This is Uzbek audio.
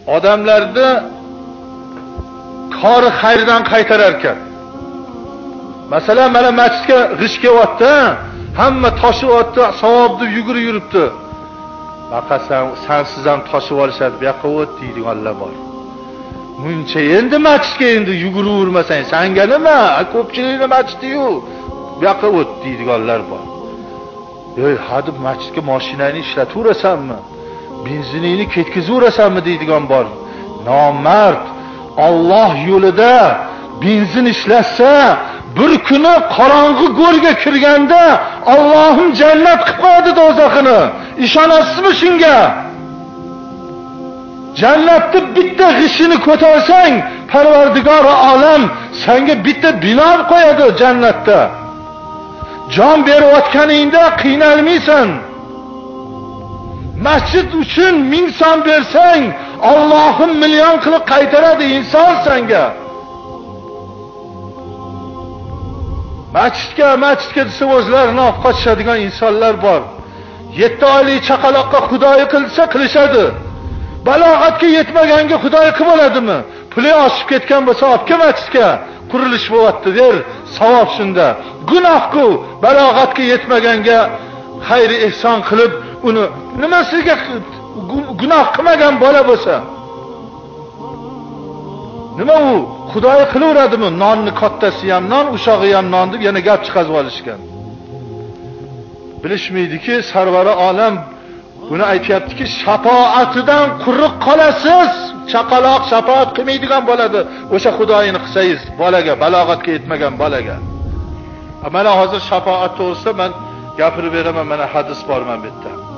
odamlarni kori xayrdan qaytarar ekan. Masalan, mana masjidga g'ish kelyapti, hamma toshyapti, savobni yugurib yuribdi. Baqasan, sensiz ham toshib olishadi, bu yoqqa o't deydiganlar bor. Muncha endi masjidga endi yuguravermasang, senga nima? Ko'pchilikni masjidi-yu, bu yoqqa o't deydiganlar bor. Ey, hadi masjidga mashinani ishlataverasanmi? Benzinini ketkazaverasanmi deydigan bor. Nomard Alloh yo'lida benzin ishlatsa, bir kuni qorong'i go'rga kirganda Allohim jannat qilib qo'yadi do'zaxini. Ishonasizmi shunga? Jannatni bitta g'ishini ko'tarsang, Parvardigor olam senga bitta bino qo'yadi jannatda. Jon berayotganingda qiynalmaysan. Masjid uchun 1000 so'm bersang, Allohim million qilib qaytaradi inson senga. Masjidga desa o'zlarini olib qochadigan insonlar bor. 7 oylik chaqaloqqa xudoyi qilsa qilishadi. Balog'atga yetmaganga xudoyi qilib bo'ladimi? Puli oshib ketgan bo'lsa olib kel masjidga. Qurilish bo'lyapti der, savob shunda. Gunoh-ku balog'atga yetmaganga xayri ehson qilib uni nimasiga gunoh qilmagan bola bo'lsa. Nima u? Xudoyi qilaveradimi? Nonni kattasi ham non, ushog'i ham non deb yana gap chiqazib olishgan. Bilishmaydiki, sarvari olam buni aytayaptiki, shafoatidan quruq qolasiz. Chaqaloq shafoat qilmaydigan bo'ladi. O'sha xudoyini qilsangiz bolaga, balog'atga yetmagan bolaga. Mana hozir shafoat to'g'risida men gapirib beraman, mana hadis bor men bu yerda.